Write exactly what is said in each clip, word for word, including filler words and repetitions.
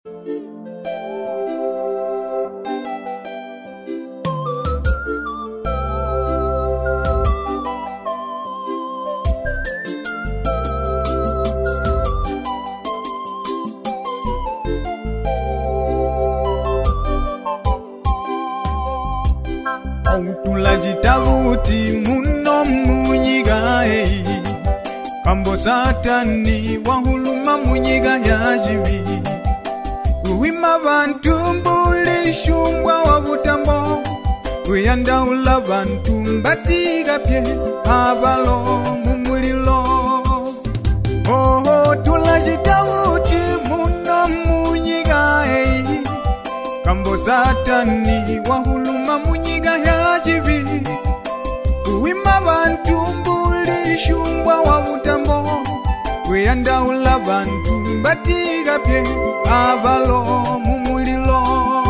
Tulajitavuti muno munyiga ei Kambo satani wahuluma munyiga ya jibi Uwima bantu mbuli shumbwa wa butambo Uyanda ula bantu mbatiga pye Abalo mumulilo Oh oh tulajitavuti muno munyiga ei Kambo satani wahuluma munyiga ya jibi Uwima bantu mbuli shumbwa wa butambo Uyanda ula bantu mbatiga pye Abalo mumulilo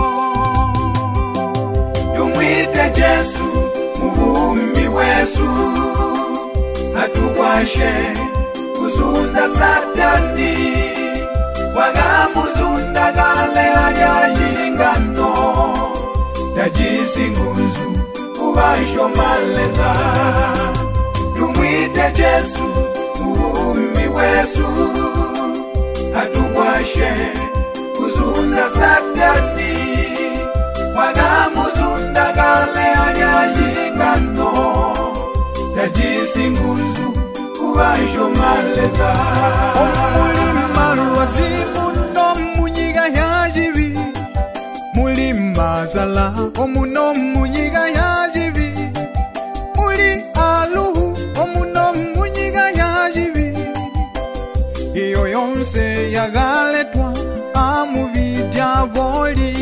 Tumwite Jesu muhumi wesu Hatukwashe kuzunda satani Wagamuzunda gale alyayingano Tajisi ngunzu ubasho maleza Tumwite Jesu muhumi wesu Hatukwashe kuzunda satani Wagamuzunda gale alyayingano Tajisi ngunzu ubasho maleza Omulima lwasimu no munyiga ya jibi Mulima zala omuno munyiga ya jibi Muli aluhu omuno munyiga ya jibi Iyo yonse yagaletwa amubidya boli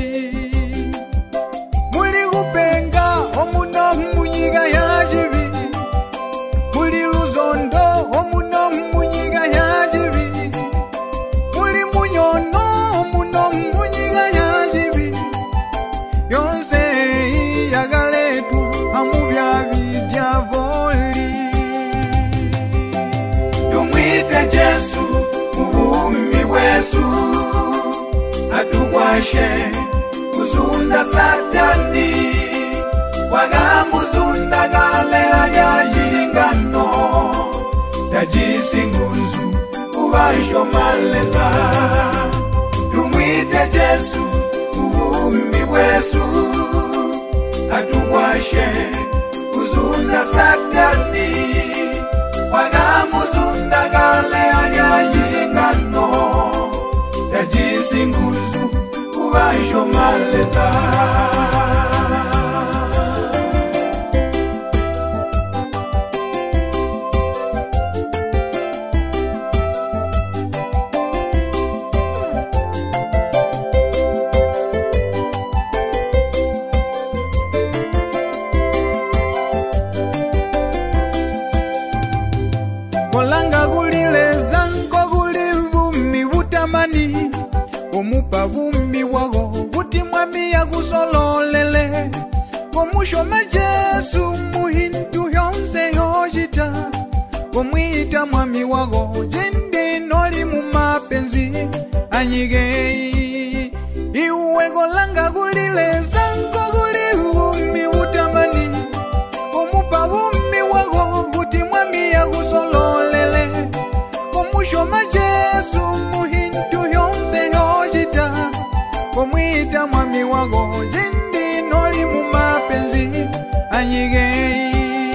Muli kupenga omuno munyiga ya jibi Muli luzondo omuno munyiga ya jibi Muli munyono omuno munyiga ya jibi Yonse yagaletwa amubya bidya boli Tumwite Jesu muhumi wesu Hatukwashe kuzunda satani Wagamuzunda gale alyayingano Tajisi ngunzu ubasho maleza Tumwite Jesu muhumi wesu Hatukwashe kuzunda satani Wagamuzunda gale alyayingano Tajisi ngunzu ubasho maleza Kolanga gulile zango gulivumi butamani Omupa vumi wago buti mwami ya gusololele Komushoma Jesu muhintu yonse yojita Komwita mwami wago jende noli mumapenzi anyigei Iwe kolanga gulile zango gulivumi butamani Omupa vumi wago buti mwami ya gusololele Komushoma Jesu muhintu yonse yojita Komwita mwami wago jindi noli mumapenzi anyigei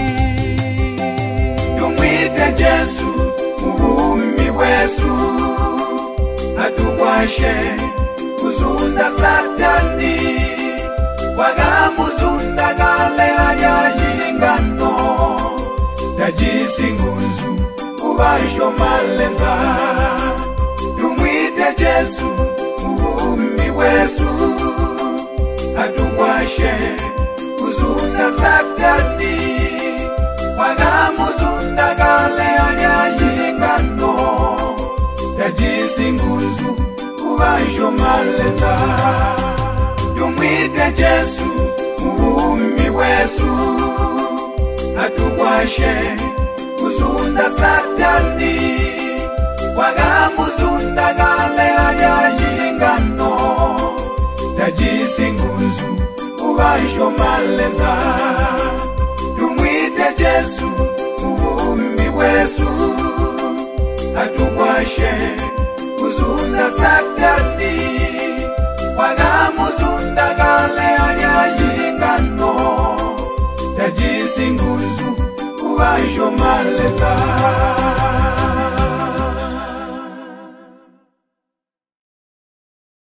Tumwite Jesu muhumi wesu Hatukwashe kuzunda satani Wagamuzunda gale alyayingano Tajisi ngunzu ubasho maleza Tumwite Jesu muhumi wesu Hatukwashe kuzunda satani Wagamuzunda gale alyayingano Tajisi ngunzu ubasho maleza Tumwite Jesu muhumi wesu Hatukwashe kuzunda satani Wagamuzunda gale alyayingano kubaisho maleza. Tumwite Jesu uvumi wesu, atugwashe kuzunda satani, wagamuzunda gale aliayingano, tajisi nguzu kubaisho maleza.